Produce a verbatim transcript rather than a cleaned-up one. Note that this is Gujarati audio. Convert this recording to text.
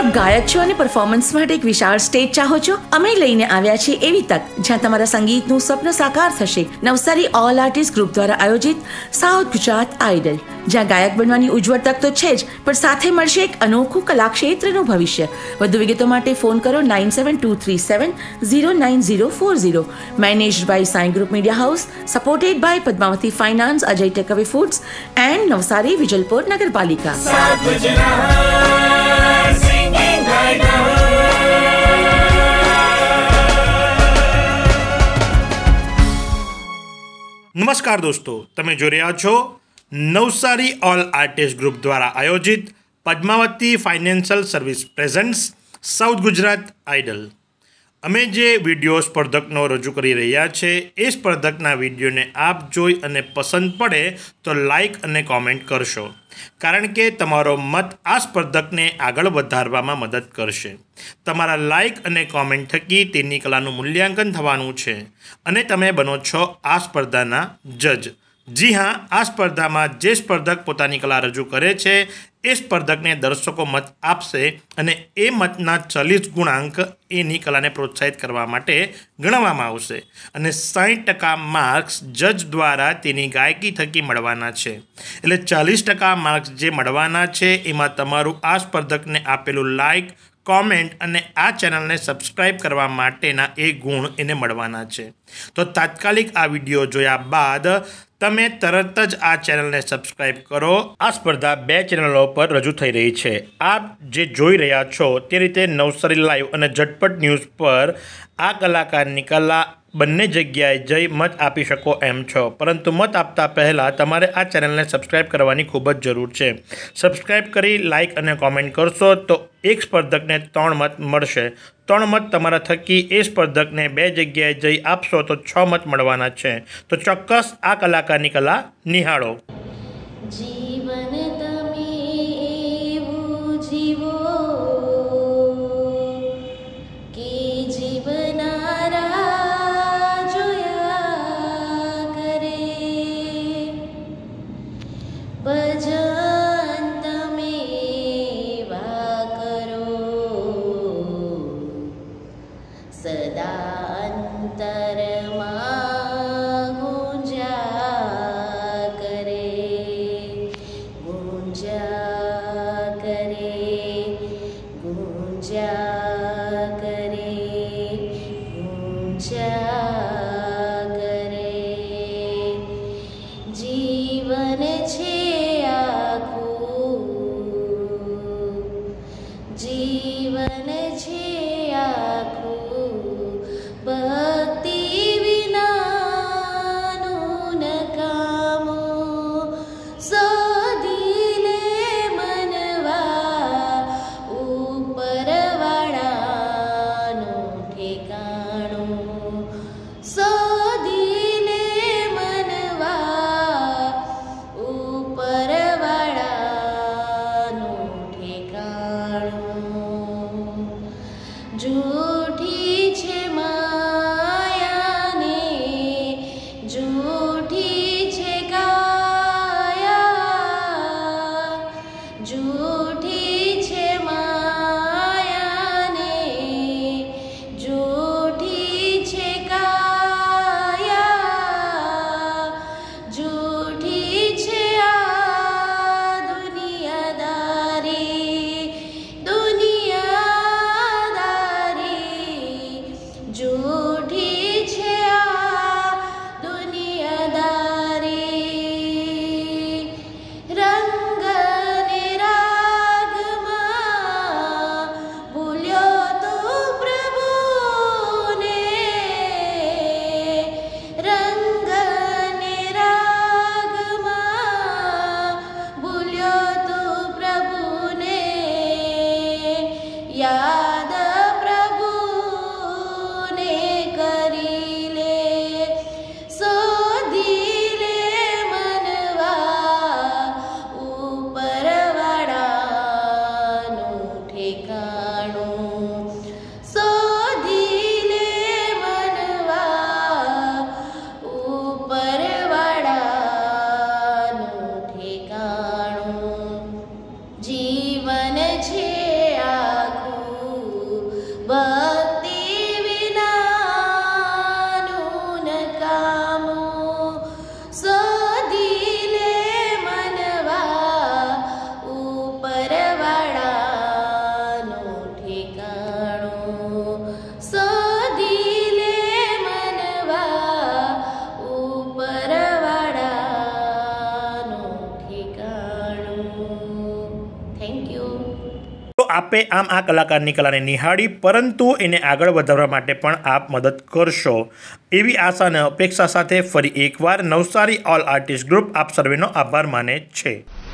આપ ગાયક છો અને પરફોર્મન્સ માટે એક વિશાળ સ્ટેજ ચાહો છો? અમે લઈને આવ્યા છીએ એવી તક જ્યાં તમારા સંગીતનું સ્વપ્ન સાકાર થશે. નવસારી ઓલ આર્ટિસ્ટ ગ્રુપ દ્વારા આયોજિત સાઉથ ગુજરાત આઇડલ, જ્યાં ગાયક બનવાની ઉજ્જવળ તક તો છે જ, પણ સાથે મળશે એક અનોખું કલાક્ષેત્રનું ભવિષ્ય. વધુ વિગતો માટે ફોન કરો nine seven two three seven zero nine zero four zero. Managed by Sai group media house, supported by Padmavati finance, Ajay takeaway foods and Navsari Vijalpor નગરપાલિકા. નમસ્કાર દોસ્તો, તમે જોઈ રહ્યા છો નવસારી ઓલ આર્ટિસ્ટ ગ્રુપ દ્વારા આયોજિત Padmavati financial service presents south Gujarat idol. અમે જે વિડીયો સ્પર્ધકનો રજૂ કરી રહ્યા છે એ સ્પર્ધકના વિડીયોને આપ જોઈ અને પસંદ પડે તો લાઇક અને કોમેન્ટ કરશો, કારણ કે તમારો મત આ સ્પર્ધકને આગળ વધારવામાં મદદ કરશે. તમારા લાઇક અને કોમેન્ટ થકી તેની કલાનું મૂલ્યાંકન થવાનું છે અને તમે બનો છો આ સ્પર્ધાના જજ. જી હા, આ સ્પર્ધામાં જે સ્પર્ધક પોતાની કલા રજૂ કરે છે એ સ્પર્ધકને દર્શકો મત આપશે અને એ મતના ચાલીસ ગુણાંક એની કલાને પ્રોત્સાહિત કરવા માટે ગણવામાં આવશે અને સાઠ ટકા માર્ક્સ જજ દ્વારા તેની ગાયકી થકી મળવાના છે. એટલે ચાલીસ ટકા માર્ક્સ જે મળવાના છે એમાં તમારું આ સ્પર્ધકને આપેલું લાઇક, કોમેન્ટ અને આ ચેનલને સબસ્ક્રાઈબ કરવા માટેના એ ગુણ એને મળવાના છે. તો તાત્કાલિક આ વિડીયો જોયા બાદ તમે તરત જ આ ચેનલને સબસ્ક્રાઈબ કરો. આ સ્પર્ધા બે ચેનલો પર રજૂ થઈ રહી છે. આપ જે જોઈ રહ્યા છો તે રીતે નવસારી લાઈવ અને ઝટપટ ન્યૂઝ પર આ કલાકારની કલા બંને જગ્યાએ જઈ મત આપી શકો એમ છો, પરંતુ મત આપતા પહેલાં તમારે આ ચેનલને સબસ્ક્રાઈબ કરવાની ખૂબ જ જરૂર છે. સબસ્ક્રાઈબ કરી લાઇક અને કોમેન્ટ કરશો તો એક સ્પર્ધકને ત્રણ મત મળશે. ત્રણ મત તમારા થકી એ સ્પર્ધકને બે જગ્યાએ જઈ આપશો તો છ મત મળવાના છે. તો ચોક્કસ આ કલાકારની કલા નિહાળો. જીવન તમે એવું જીવો કે જીવનારા જોયા કરે, ભજન તમે એવા કરો સદા અંતરમાં ગુંજા કરે, ગુંજા કરે, ગુંજા કરે, ગુંજા કરે. જીવન છે આખું, જીવન છે આખું ભક્તિ વિનાનું નકામું. શોધી લે મનવા ઉપરવાળાનું ઠેકાણું, શોધી લે મનવા ઉપરવાળાનું ઠેકાણું. જૂઠી છે માયાને, જૂઠી છે કાયા, જૂઠી છે માયાને, જૂઠી છે કાયા, જૂઠી છે આ દુનિયાદારી, દુનિયાદારી, જૂઠી છે આ દુનિયાદારી. રંગ ને રાગ આપે આમ આ કલાકારની કલાને નિહાળી પરંતુ એને આગળ વધારવા માટે પણ આપ મદદ કરશો એવી આશા અને અપેક્ષા સાથે ફરી એકવાર નવસારી ઓલ આર્ટિસ્ટ ગ્રુપ આપ સર્વેનો આભાર માને છે.